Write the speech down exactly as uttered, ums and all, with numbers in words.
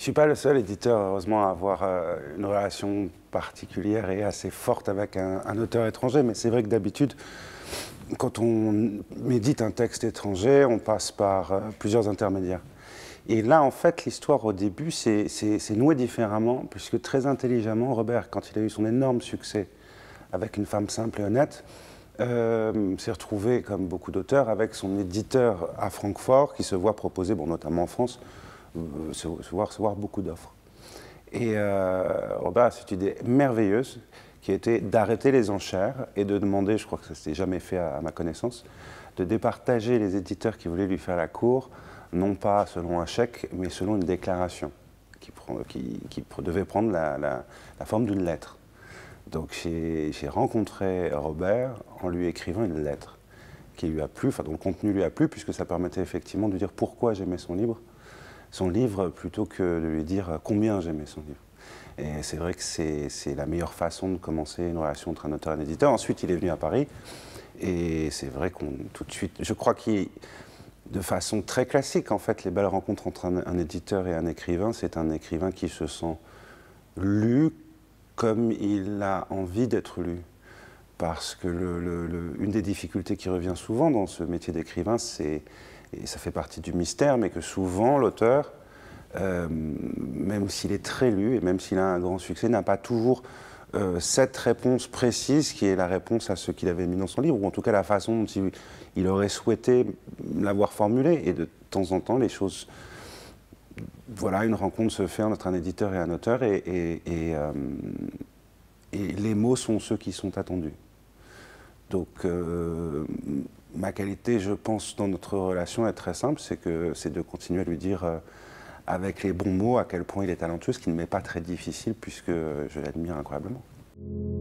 suis pas le seul éditeur, heureusement, à avoir euh, une relation particulière et assez forte avec un, un auteur étranger. Mais c'est vrai que d'habitude, quand on médite un texte étranger, on passe par euh, plusieurs intermédiaires. Et là, en fait, l'histoire au début, c'est noué différemment, puisque très intelligemment, Robert, quand il a eu son énorme succès avec Une femme simple et honnête, euh, s'est retrouvé, comme beaucoup d'auteurs, avec son éditeur à Francfort, qui se voit proposer, bon, notamment en France, euh, se, se voit recevoir beaucoup d'offres. Et euh, Robert a cette idée merveilleuse, qui était d'arrêter les enchères et de demander, je crois que ça ne s'était jamais fait à, à ma connaissance, de départager les éditeurs qui voulaient lui faire la cour, non pas selon un chèque, mais selon une déclaration qui, qui, qui devait prendre la, la, la forme d'une lettre. Donc j'ai rencontré Robert en lui écrivant une lettre qui lui a plu, enfin dont le contenu lui a plu, puisque ça permettait effectivement de dire pourquoi j'aimais son livre, son livre plutôt que de lui dire combien j'aimais son livre. Et c'est vrai que c'est la meilleure façon de commencer une relation entre un auteur et un éditeur. Ensuite, il est venu à Paris, et c'est vrai qu'on tout de suite, je crois qu'il, de façon très classique, en fait, les belles rencontres entre un, un éditeur et un écrivain, c'est un écrivain qui se sent lu comme il a envie d'être lu. Parce que le, le, le, une des difficultés qui revient souvent dans ce métier d'écrivain, c'est, et ça fait partie du mystère, mais que souvent l'auteur, euh, même s'il est très lu et même s'il a un grand succès, n'a pas toujours euh, cette réponse précise qui est la réponse à ce qu'il avait mis dans son livre, ou en tout cas la façon dont il, il aurait souhaité l'avoir formulé. Et de temps en temps, les choses... Voilà, une rencontre se fait entre un éditeur et un auteur, et, et, et, euh, et les mots sont ceux qui sont attendus. Donc, euh, ma qualité, je pense, dans notre relation est très simple, c'est que c'est de continuer à lui dire euh, avec les bons mots à quel point il est talentueux, ce qui ne m'est pas très difficile puisque je l'admire incroyablement.